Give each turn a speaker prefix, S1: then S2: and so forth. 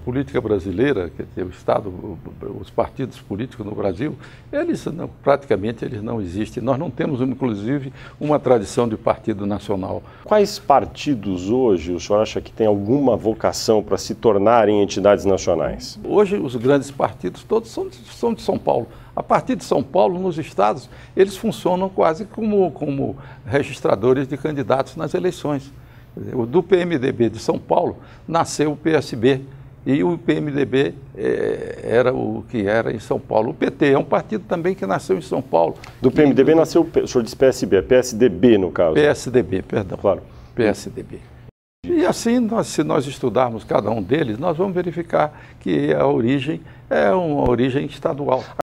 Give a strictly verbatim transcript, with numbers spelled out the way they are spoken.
S1: política brasileira, quer dizer, o Estado, os partidos políticos no Brasil, eles não, praticamente eles não existem. Nós não temos, inclusive, uma tradição de partido nacional.
S2: Quais partidos hoje o senhor acha que tem alguma vocação para se tornarem entidades nacionais?
S1: Hoje, os grandes partidos todos são, são de São Paulo. A partir de São Paulo, nos estados, eles funcionam quase como, como registradores de candidatos nas eleições. Do P M D B de São Paulo nasceu o P S B e o P M D B é, era o que era em São Paulo. O P T é um partido também que nasceu em São Paulo.
S2: Do P M D B e, nasceu, o senhor disse P S B, é P S D B no caso?
S1: P S D B, perdão.
S2: Claro.
S1: P S D B. E assim, nós, se nós estudarmos cada um deles, nós vamos verificar que a origem é uma origem estadual.